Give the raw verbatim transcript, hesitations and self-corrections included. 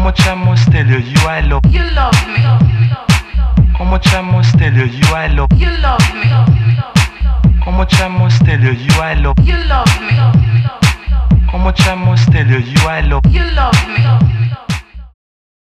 much I must tell you, you I love. You love me. How much I must tell you, you I love. You love me. How much I must tell you, you I love. You love me. How much I must tell you, you I love. You love me.